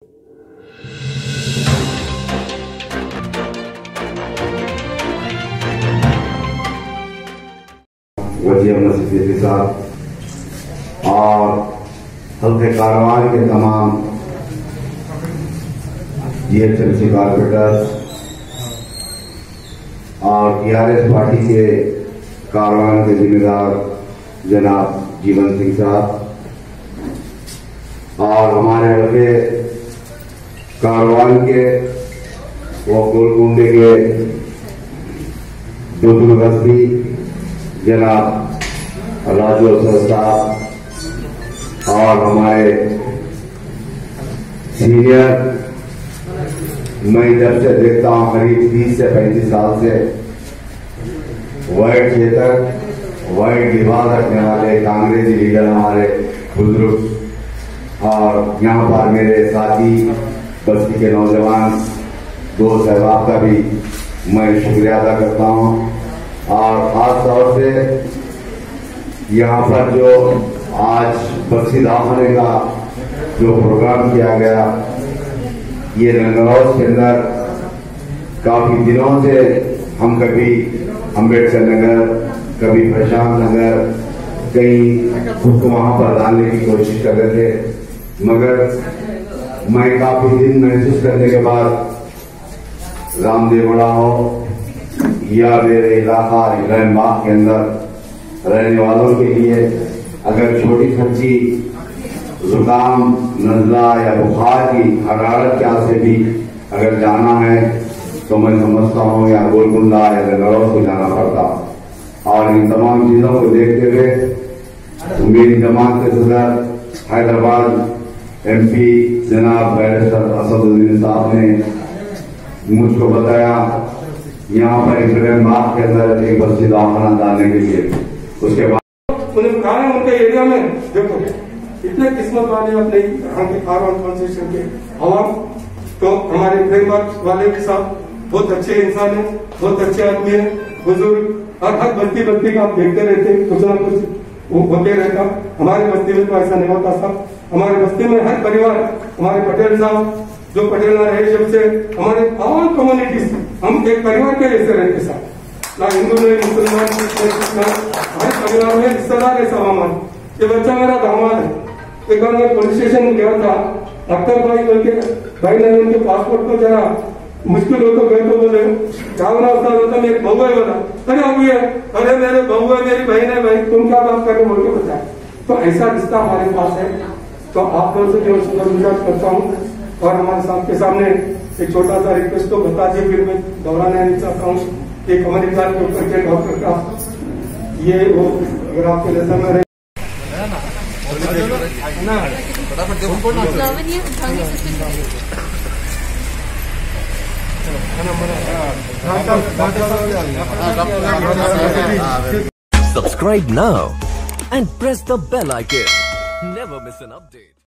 वजीर नसीब के साथ और हल्के कारवान के तमाम जीएचएमसी कारपोरेटर्स और टीआरएस पार्टी के कारवान के जिम्मेदार जनाब जीवन सिंह साहब और हमारे हल्के कारवान के वो गोलकुंडे के दुर्ग बस्ती जनाब राजू अफसर साहब और हमारे सीनियर, मैं जब से देखता हूं करीब 30 से 35 साल से वाइट क्षेत्र वाइट लिबास रखने वाले कांग्रेसी लीडर हमारे बुजुर्ग और यहाँ पर मेरे साथी बस्ती के नौजवान दोस्त अहबाब का भी मैं शुक्रिया अदा करता हूँ। और खास तौर से यहाँ पर जो आज बस्ती दवाखाने का जो प्रोग्राम किया गया, ये रंगरौज के अंदर काफी दिनों से हम कभी अम्बेडकर नगर, कभी प्रशांत नगर, कहीं खुद को वहां पर डालने की कोशिश कर रहे थे, मगर मैं काफी दिन महसूस करने के बाद रामदेवड़ा हो या मेरे इलाका इब्राहिम बाग के अंदर रहने वालों के लिए अगर छोटी खर्ची जुकाम, नजला या बुखार की हरारत क्या से भी अगर जाना है तो मैं समझता हूँ या गोलकुंडा या गंगड़ौर को जाना पड़ता। और इन तमाम चीजों को देखते हुए मेरी जमात के सदर हैदराबाद एमपी जनाब बैरिस्टर असदुद्दीन साहब ने मुझको बताया यहाँ पर इब्राहिम बाग के अंदर एक बस्ती दवाखाना डालने के लिए। उसके बाद उन्हें कहा है उनके एरिया में देखो इतने किस्मत वाले अपने यहाँ के कारवान कॉन्स्टिट्यूशन के आवाम, तो हमारे इब्राहिम बाग वाले के साथ बहुत अच्छे इंसान है, बहुत अच्छे आदमी है, बुजुर्ग, और हर बस्ती बस्ती का आप देखते रहते कुछ ना कुछ होते रहता। हमारे बस्ती में तो ऐसा नहीं होता साहब। हमारे बस्ती में हर परिवार, हमारे पटेल साहब जो पटेल ना रहे जब से हमारे ऑल कम्युनिटीज हम एक परिवार के जैसे रहते साहब, ना हिंदू नहीं मुसलमान, हर परिवार में रिश्तेदार है सब हमारे। ये बच्चा मेरा दामाद है। एक बार मैं पुलिस स्टेशन में गया था, अख्तर भाई बोल के भाई ने उनके पासपोर्ट को जरा मुश्किल हो तो गए तो बोले जावना होता मेरी बहू है बोला, अरे अभी है, अरे मेरे बहू है, मेरी बहन है, भाई तुम क्या बात कर रहे बोल के बताया। तो ऐसा रिश्ता हमारे पास है। तो आप लोगों से जो शुक्रगुजार करता हूँ और हमारे साथ के सामने एक छोटा सा रिक्वेस्ट तो बता दिए, फिर मैं दोहराना नहीं चाहता हूँ। एक अमेरिका के ऊपर के डॉक्टर का ये वो अगर आपके लेसन में रहे Subscribe now and press the bell icon. Never miss an update.